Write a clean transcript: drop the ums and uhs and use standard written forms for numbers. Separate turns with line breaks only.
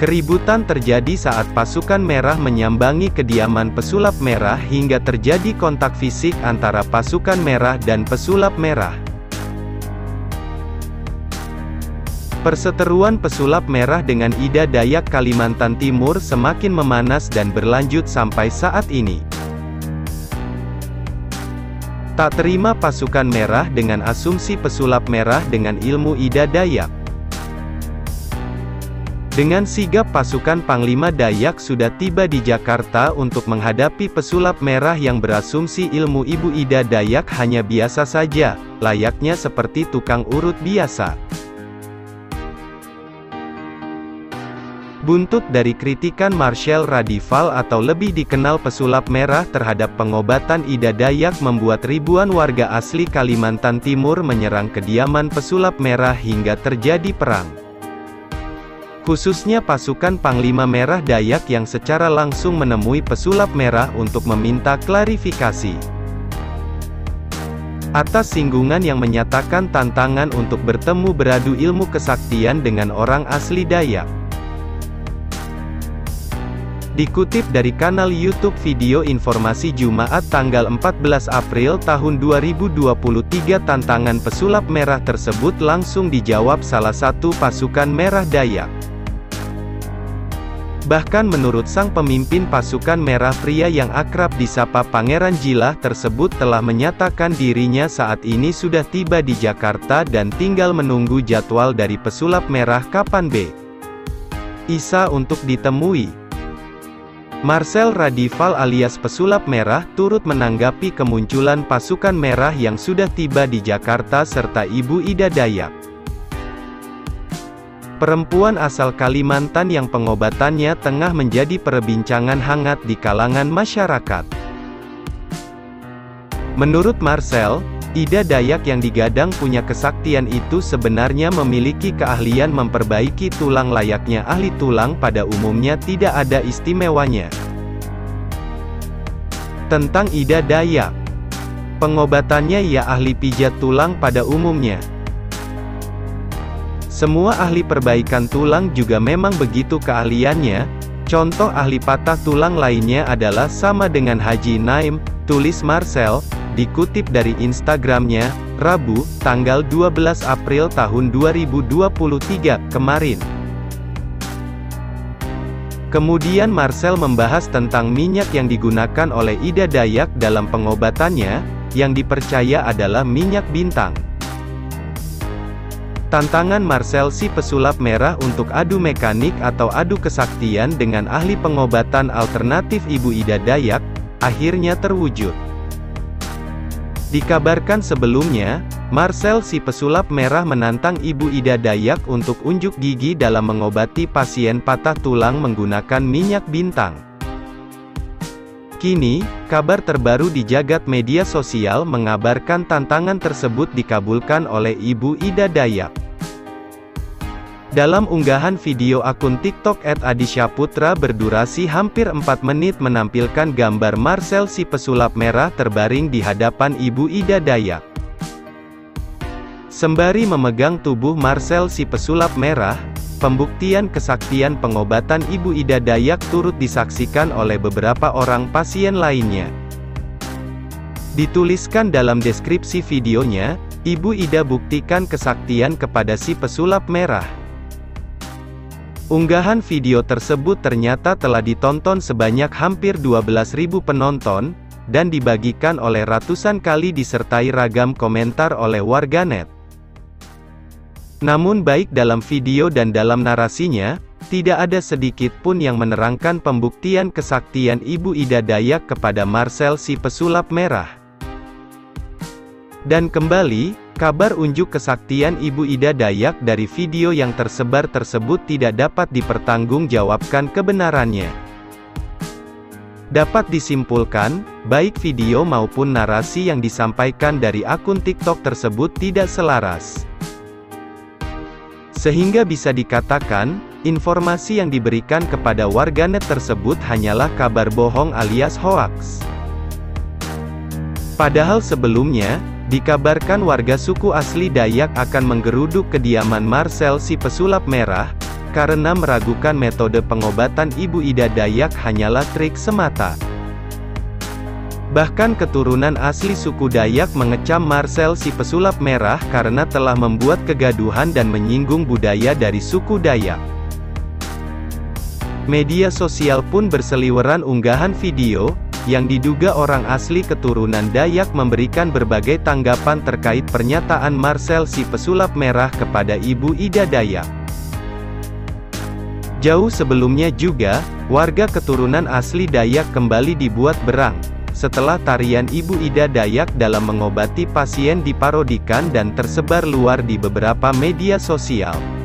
Keributan terjadi saat pasukan merah menyambangi kediaman pesulap merah hingga terjadi kontak fisik antara pasukan merah dan pesulap merah. Perseteruan pesulap merah dengan Ida Dayak Kalimantan Timur semakin memanas dan berlanjut sampai saat ini. Tak terima pasukan merah dengan asumsi pesulap merah dengan ilmu Ida Dayak. Dengan sigap pasukan Panglima Dayak sudah tiba di Jakarta untuk menghadapi pesulap merah yang berasumsi ilmu Ibu Ida Dayak hanya biasa saja, layaknya seperti tukang urut biasa. Buntut dari kritikan Marshal Radival atau lebih dikenal pesulap merah terhadap pengobatan Ida Dayak membuat ribuan warga asli Kalimantan Timur menyerang kediaman pesulap merah hingga terjadi perang. Khususnya pasukan Panglima Merah Dayak yang secara langsung menemui pesulap merah untuk meminta klarifikasi atas singgungan yang menyatakan tantangan untuk bertemu beradu ilmu kesaktian dengan orang asli Dayak. Dikutip dari kanal YouTube Video Informasi Jumat tanggal 14 April tahun 2023, tantangan pesulap merah tersebut langsung dijawab salah satu pasukan merah Dayak. Bahkan menurut sang pemimpin pasukan merah pria yang akrab disapa Pangeran Jilah tersebut telah menyatakan dirinya saat ini sudah tiba di Jakarta dan tinggal menunggu jadwal dari pesulap merah kapan bisa untuk ditemui. Marshal Radival alias pesulap merah turut menanggapi kemunculan pasukan merah yang sudah tiba di Jakarta serta Ibu Ida Dayak, perempuan asal Kalimantan yang pengobatannya tengah menjadi perbincangan hangat di kalangan masyarakat. Menurut Marshal, Ida Dayak yang digadang punya kesaktian itu sebenarnya memiliki keahlian memperbaiki tulang layaknya ahli tulang pada umumnya, tidak ada istimewanya. Tentang Ida Dayak, pengobatannya ia ahli pijat tulang pada umumnya. Semua ahli perbaikan tulang juga memang begitu keahliannya. Contoh ahli patah tulang lainnya adalah sama dengan Haji Naim, tulis Marshal, dikutip dari Instagramnya, Rabu, tanggal 12 April tahun 2023, kemarin. Kemudian Marshal membahas tentang minyak yang digunakan oleh Ida Dayak dalam pengobatannya, yang dipercaya adalah minyak bintang. Tantangan Marshal si pesulap merah untuk adu mekanik atau adu kesaktian dengan ahli pengobatan alternatif Ibu Ida Dayak, akhirnya terwujud. Dikabarkan sebelumnya, Marshal si pesulap merah menantang Ibu Ida Dayak untuk unjuk gigi dalam mengobati pasien patah tulang menggunakan minyak bintang. Kini, kabar terbaru di jagat media sosial mengabarkan tantangan tersebut dikabulkan oleh Ibu Ida Dayak. Dalam unggahan video akun TikTok @adisyaputra berdurasi hampir 4 menit menampilkan gambar Marshal si pesulap merah terbaring di hadapan Ibu Ida Dayak. Sembari memegang tubuh Marshal si pesulap merah, pembuktian kesaktian pengobatan Ibu Ida Dayak turut disaksikan oleh beberapa orang pasien lainnya. Dituliskan dalam deskripsi videonya, Ibu Ida buktikan kesaktian kepada si pesulap merah. Unggahan video tersebut ternyata telah ditonton sebanyak hampir 12.000 penonton, dan dibagikan oleh ratusan kali disertai ragam komentar oleh warganet. Namun baik dalam video dan dalam narasinya, tidak ada sedikit pun yang menerangkan pembuktian kesaktian Ibu Ida Dayak kepada Marshal si pesulap merah. Dan kembali, kabar unjuk kesaktian Ibu Ida Dayak dari video yang tersebar tersebut tidak dapat dipertanggungjawabkan kebenarannya. Dapat disimpulkan, baik video maupun narasi yang disampaikan dari akun TikTok tersebut tidak selaras. Sehingga bisa dikatakan, informasi yang diberikan kepada warganet tersebut hanyalah kabar bohong alias hoaks. Padahal sebelumnya, dikabarkan warga suku asli Dayak akan menggeruduk kediaman Marshal si pesulap merah, karena meragukan metode pengobatan Ibu Ida Dayak hanyalah trik semata. Bahkan keturunan asli suku Dayak mengecam Marcel si pesulap merah karena telah membuat kegaduhan dan menyinggung budaya dari suku Dayak. Media sosial pun berseliweran unggahan video, yang diduga orang asli keturunan Dayak memberikan berbagai tanggapan terkait pernyataan Marcel si pesulap merah kepada Ibu Ida Dayak. Jauh sebelumnya juga, warga keturunan asli Dayak kembali dibuat berang, setelah tarian Ibu Ida Dayak dalam mengobati pasien diparodikan dan tersebar luar di beberapa media sosial.